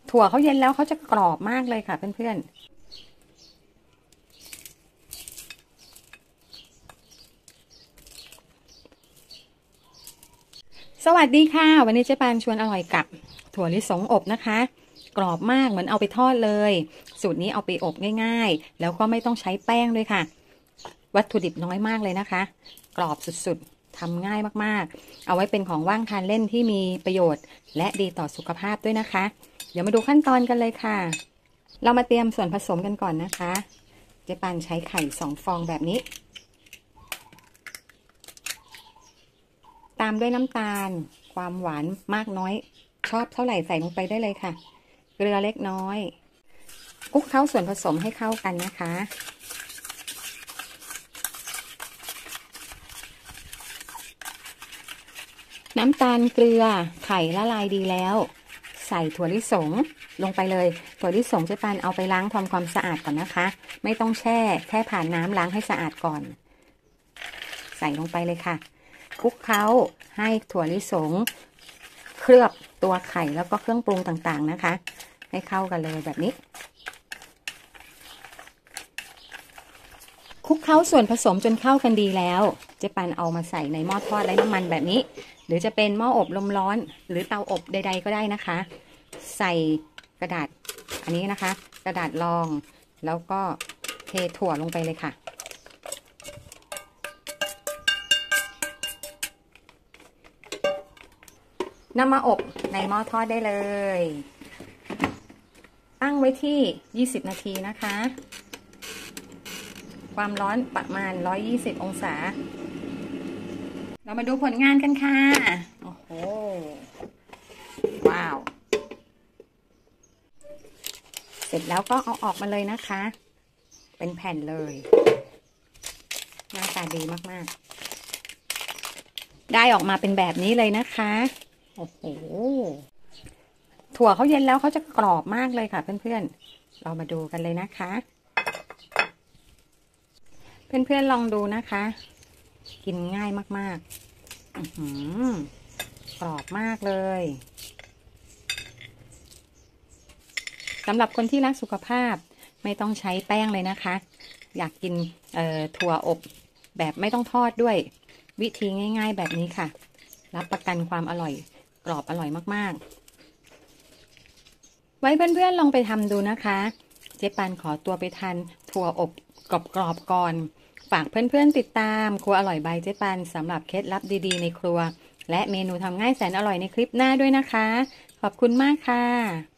ถั่วเขาเย็นแล้วเขาจะกรอบมากเลยค่ะเพื่อนๆสวัสดีค่ะวันนี้เจ๊ปานชวนอร่อยกับถั่วลิสงอบนะคะกรอบมากเหมือนเอาไปทอดเลยสูตรนี้เอาไปอบง่ายๆแล้วก็ไม่ต้องใช้แป้งด้วยค่ะวัตถุดิบน้อยมากเลยนะคะกรอบสุดๆทำง่ายมากๆเอาไว้เป็นของว่างทานเล่นที่มีประโยชน์และดีต่อสุขภาพด้วยนะคะเดี๋ยวมาดูขั้นตอนกันเลยค่ะเรามาเตรียมส่วนผสมกันก่อนนะคะเจ๊ปานใช้ไข่2 ฟองแบบนี้ตามด้วยน้ำตาลความหวานมากน้อยชอบเท่าไหร่ใส่ลงไปได้เลยค่ะเกลือเล็กน้อยคลุกเคล้าส่วนผสมให้เข้ากันนะคะน้ำตาลเกลือไข่ละลายดีแล้วใส่ถั่วลิสงลงไปเลยถั่วลิสงเจ๊ปานเอาไปล้างทำความสะอาดก่อนนะคะไม่ต้องแช่แค่ผ่านน้ำล้างให้สะอาดก่อนใส่ลงไปเลยค่ะคลุกเคล้าให้ถั่วลิสงเคลือบตัวไข่แล้วก็เครื่องปรุงต่างๆนะคะให้เข้ากันเลยแบบนี้คลุกเคล้าส่วนผสมจนเข้ากันดีแล้วเจ๊ปานเอามาใส่ในหม้อทอดไร้น้ำมันแบบนี้หรือจะเป็นหม้ออบลมร้อนหรือเตาอบใดๆก็ได้นะคะใส่กระดาษอันนี้นะคะกระดาษรองแล้วก็เทถั่วลงไปเลยค่ะนำมาอบในหม้อทอดได้เลยตั้งไว้ที่20 นาทีนะคะความร้อนประมาณ120 องศาเรามาดูผลงานกันค่ะโอ้โหว้าวเสร็จแล้วก็เอาออกมาเลยนะคะเป็นแผ่นเลยหน้าตาดีมากๆได้ออกมาเป็นแบบนี้เลยนะคะโอ้โหถั่วเขาเย็นแล้วเขาจะกรอบมากเลยค่ะเพื่อนๆเรามาดูกันเลยนะคะเพื่อนๆลองดูนะคะกินง่ายมากๆกรอบมากเลยสำหรับคนที่รักสุขภาพไม่ต้องใช้แป้งเลยนะคะอยากกินถั่วอบแบบไม่ต้องทอดด้วยวิธีง่ายๆแบบนี้ค่ะรับประกันความอร่อยกรอบอร่อยมากๆไว้เพื่อนๆลองไปทำดูนะคะเจ๊ปานขอตัวไปทานถั่วอบกรอบๆก่อนฝากเพื่อนๆติดตามครัวอร่อยบายเจ๊ปานสำหรับเคล็ดลับดีๆในครัวและเมนูทำง่ายแสนอร่อยในคลิปหน้าด้วยนะคะขอบคุณมากค่ะ